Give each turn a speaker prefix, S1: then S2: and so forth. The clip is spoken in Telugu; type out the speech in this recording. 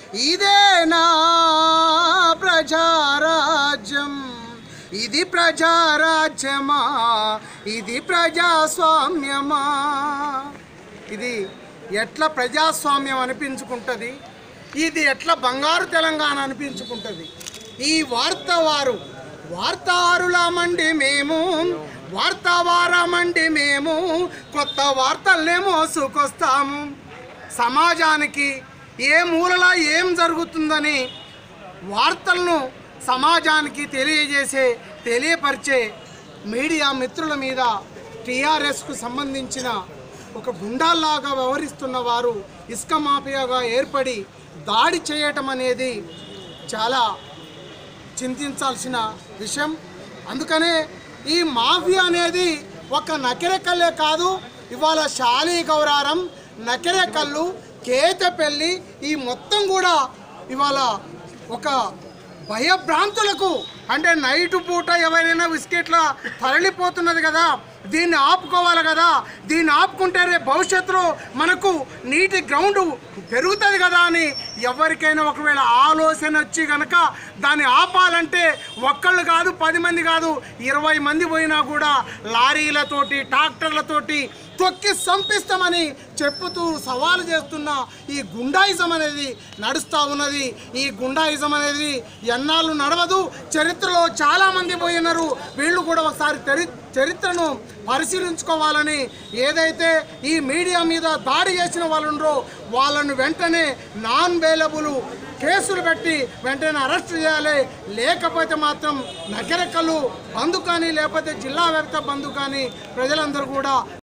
S1: ఇదేనా ప్రజారాజ్యం? ఇది ప్రజారాజ్యమా? ఇది ప్రజాస్వామ్యమా? ఇది ఎట్లా ప్రజాస్వామ్యం అనిపించుకుంటుంది? ఇది ఎట్లా బంగారు తెలంగాణ అనిపించుకుంటుంది? ఈ వార్తావారులమండి మేము, వార్తావారమండి మేము, కొత్త వార్తల్నే మోసుకొస్తాము. సమాజానికి ఏ మూలలో ఏం జరుగుతుందని వార్తలను సమాజానికి తెలియపరిచే మీడియా మిత్రుల మీద టీఆర్ఎస్కు సంబంధించిన ఒక గుండాల్లాగా వ్యవహరిస్తున్న వారు ఇసుక మాఫియాగా ఏర్పడి దాడి చేయటం అనేది చాలా చింతించాల్సిన విషయం. అందుకనే ఈ మాఫియా అనేది ఒక నకిరేకల్లే కాదు, ఇవాళ శాలిగౌరారం, నకిరేకల్లు, కేతపల్లి ఈ మొత్తం కూడా ఇవాళ ఒక భయభ్రాంతులకు, అంటే నైటు పూట ఎవరైనా బిస్కెట్లా తరలిపోతున్నది కదా, దీన్ని ఆపుకోవాలి కదా, దీన్ని ఆపుకుంటే రేపు భవిష్యత్తులో మనకు నీటి గ్రౌండ్ పెరుగుతుంది కదా అని ఎవరికైనా ఒకవేళ ఆలోచన వచ్చి కనుక దాన్ని ఆపాలంటే ఒక్కళ్ళు కాదు, 10 మంది కాదు, 20 మంది పోయినా కూడా లారీలతోటి ట్రాక్టర్లతోటి తొక్కి సంపిస్తామని చెప్పుతూ సవాలు చేస్తున్న ఈ గుండాయిజం అనేది నడుస్తూ ఉన్నది. ఈ గుండాయిజం అనేది ఎన్నాళ్ళు నడవదు. చరిత్రలో చాలామంది పోయినారు. వీళ్ళు కూడా ఒకసారి చరిత్రను పరిశీలించుకోవాలని, ఏదైతే ఈ మీడియా మీద దాడి చేసిన వాళ్ళు ఉన్నారో వాళ్ళను వెంటనే నాన్ బెయిలబుల్ కేసులు పెట్టి వెంటనే అరెస్ట్ చేయాలి. లేకపోతే మాత్రం నకిరేకల్లు బంద్ కానీ, లేకపోతే జిల్లా వ్యాప్త బంద్ కానీ ప్రజలందరూ కూడా